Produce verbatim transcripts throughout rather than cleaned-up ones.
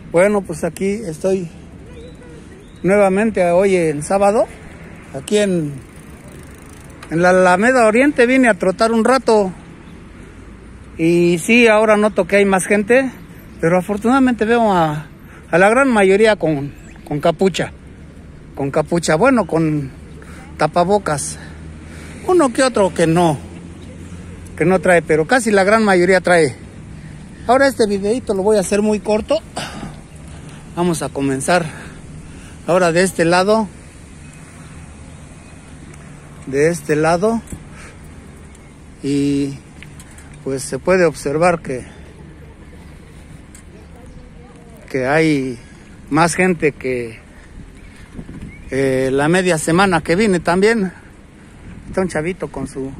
Bueno, pues aquí estoy nuevamente hoy el sábado, aquí en, en la Alameda Oriente. Vine a trotar un rato y sí, ahora noto que hay más gente, pero afortunadamente veo a, a la gran mayoría con, con capucha, con capucha, bueno, con tapabocas, uno que otro que no, que no trae, pero casi la gran mayoría trae. Ahora este videito lo voy a hacer muy corto. Vamos a comenzar ahora de este lado, de este lado, y pues se puede observar que que hay más gente que eh, la media semana que vine también. Está un chavito con su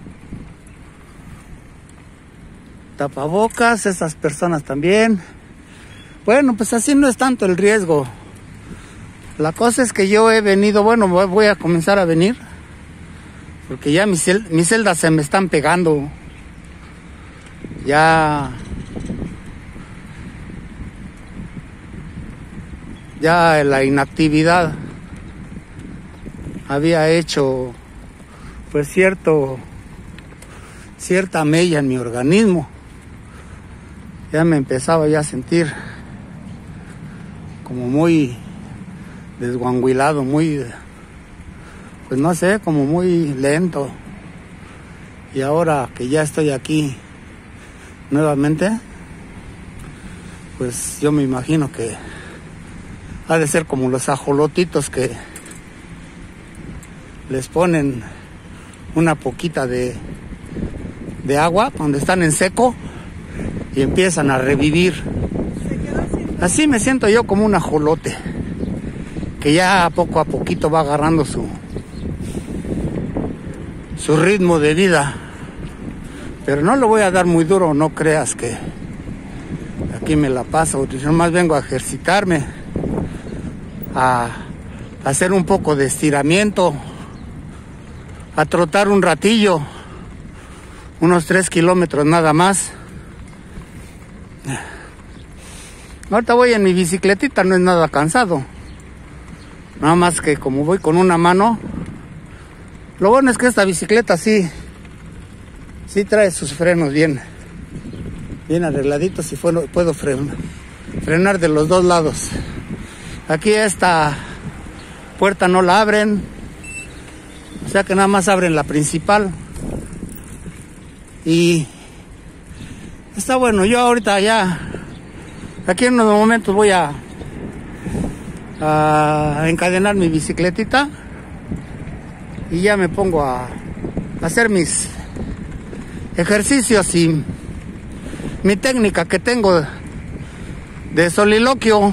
tapabocas, esas personas también. Bueno, pues así no es tanto el riesgo. La cosa es que yo he venido, bueno, voy a comenzar a venir, porque ya mis, cel mis celdas se me están pegando. Ya, ya la inactividad había hecho, pues cierto, cierta mella en mi organismo. Ya me empezaba ya a sentir como muy desguanguilado, muy, pues no sé, como muy lento. Y ahora que ya estoy aquí nuevamente, pues yo me imagino que ha de ser como los ajolotitos que les ponen una poquita de, de agua cuando están en seco y empiezan a revivir. Así me siento yo, como un ajolote que ya poco a poquito va agarrando su su ritmo de vida. Pero no lo voy a dar muy duro, no creas que aquí me la paso. Yo más vengo a ejercitarme, a hacer un poco de estiramiento, a trotar un ratillo, unos tres kilómetros nada más. Ahorita voy en mi bicicletita, no es nada cansado. Nada más que como voy con una mano, lo bueno es que esta bicicleta sí, sí trae sus frenos bien, bien arregladitos y puedo frenar, frenar de los dos lados. Aquí esta puerta no la abren, o sea que nada más abren la principal. Y está bueno. Yo ahorita ya, aquí en unos momentos voy a, a encadenar mi bicicletita y ya me pongo a, a hacer mis ejercicios y mi técnica que tengo de soliloquio,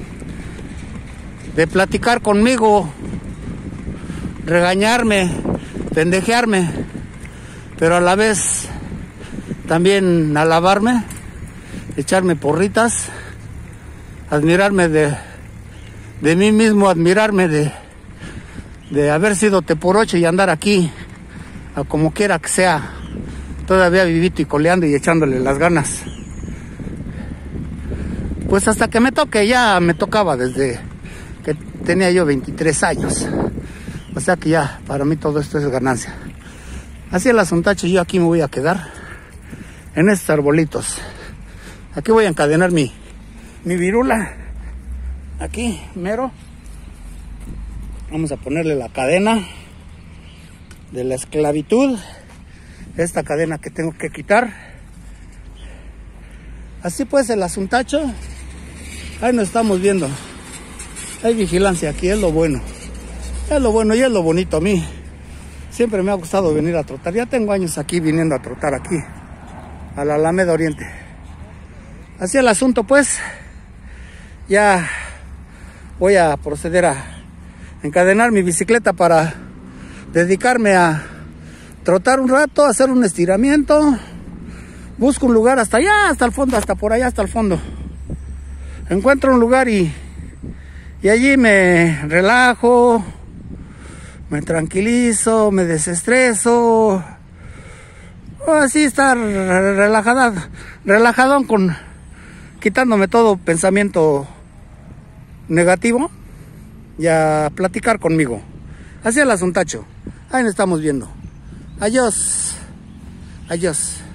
de platicar conmigo, regañarme, pendejearme, pero a la vez también alabarme, echarme porritas, admirarme de, de mí mismo, admirarme de, de haber sido teporocho y andar aquí, a como quiera que sea, todavía vivito y coleando y echándole las ganas. Pues hasta que me toque, ya me tocaba desde que tenía yo veintitrés años. O sea que ya, para mí todo esto es ganancia. Así el asuntacho, yo aquí me voy a quedar en estos arbolitos. Aquí voy a encadenar mi, mi virula. Aquí, mero. Vamos a ponerle la cadena de la esclavitud. Esta cadena que tengo que quitar. Así pues el asuntacho. Ahí nos estamos viendo. Hay vigilancia aquí, es lo bueno. Es lo bueno y es lo bonito a mí. Siempre me ha gustado venir a trotar. Ya tengo años aquí viniendo a trotar aquí, a la Alameda Oriente. Así el asunto pues. Ya voy a proceder a encadenar mi bicicleta para dedicarme a trotar un rato, hacer un estiramiento. Busco un lugar hasta allá, hasta el fondo, hasta por allá, hasta el fondo. Encuentro un lugar y, y allí me relajo, me tranquilizo, me desestreso. Así estar relajada, relajadón, con quitándome todo pensamiento negativo y a platicar conmigo. Así el asuntacho. Ahí nos estamos viendo. Adiós. Adiós.